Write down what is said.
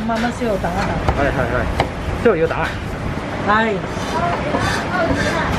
慢慢先有档案。 係，即係要打。 係。